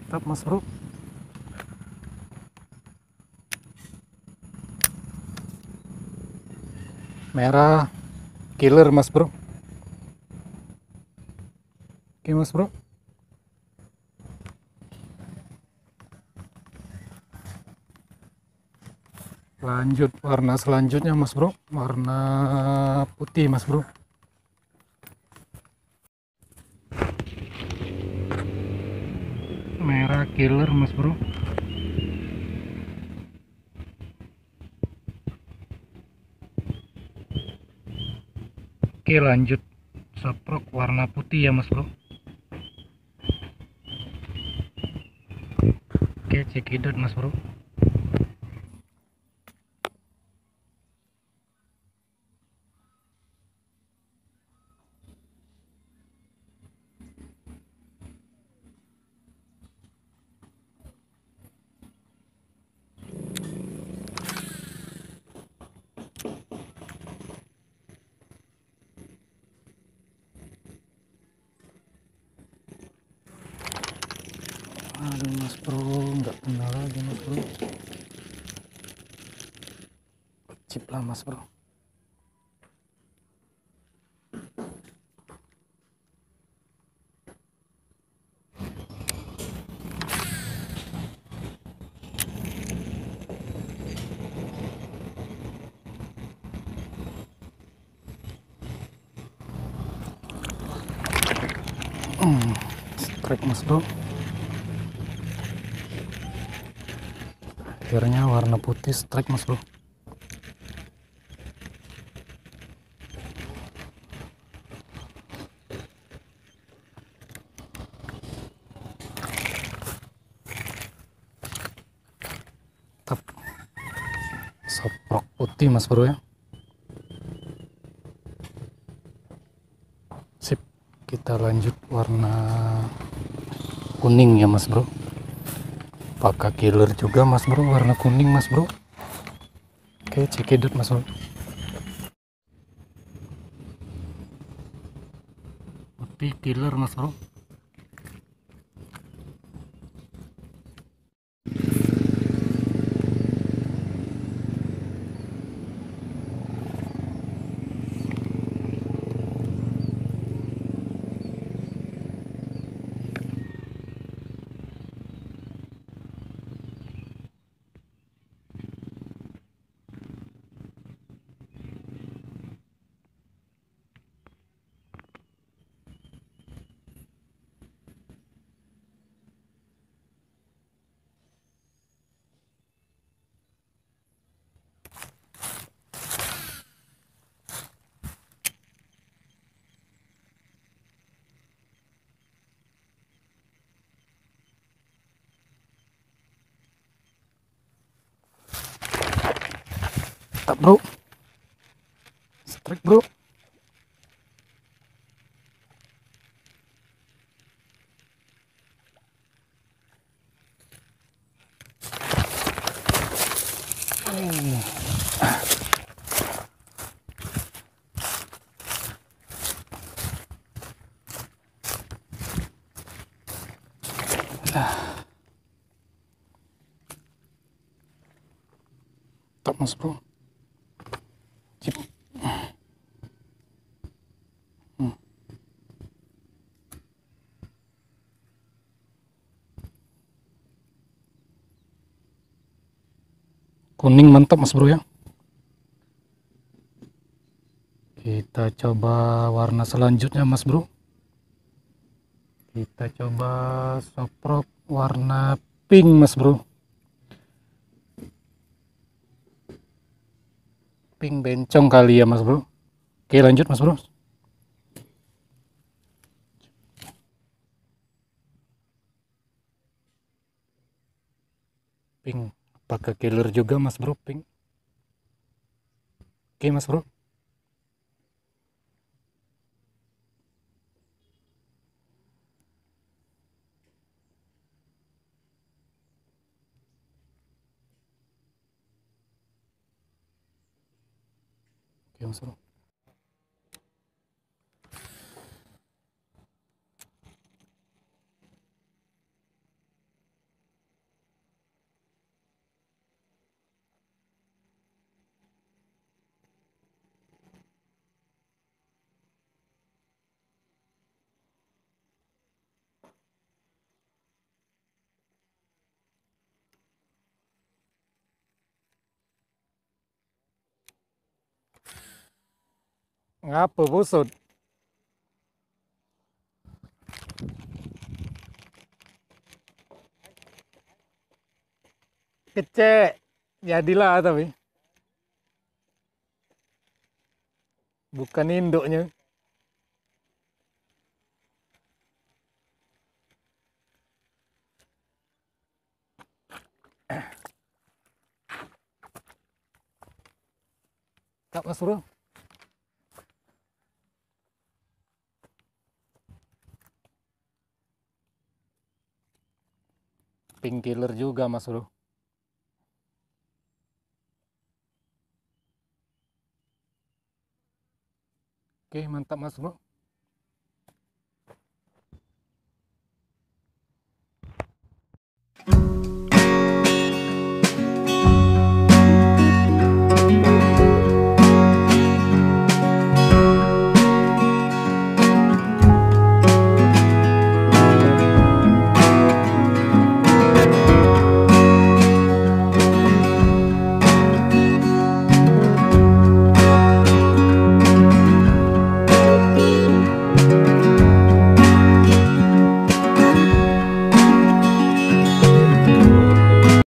Mantap mas bro. Merah killer mas bro. Oke mas bro. Lanjut warna selanjutnya mas bro, warna putih mas bro. Merah killer mas bro. Oke lanjut saprok warna putih ya mas bro. Oke cekidot mas bro. Aduh mas bro, nggak kena lagi mas bro. Chip lah mas bro. Strike mas bro. Akhirnya warna putih strike mas bro. Tap saprok putih mas bro ya. Sip, kita lanjut warna kuning ya mas bro. Pakai killer juga mas bro, warna kuning mas bro. Oke cekidot mas bro. Putih killer mas bro. Tak bro, strike bro. Tak mas bro. Cip. Kuning mantap mas bro ya. Kita coba warna selanjutnya mas bro. Kita coba saprok warna pink mas bro. Pink bencong kali ya mas bro. Oke lanjut mas bro. Pink, pakai killer juga mas bro, pink. Oke mas bro. Oke mas bro. Ngapa busut? Kecek. Jadilah tapi. Bukan induknya. Tak mas bro. Pink killer juga mas bro. Oke mantap mas bro.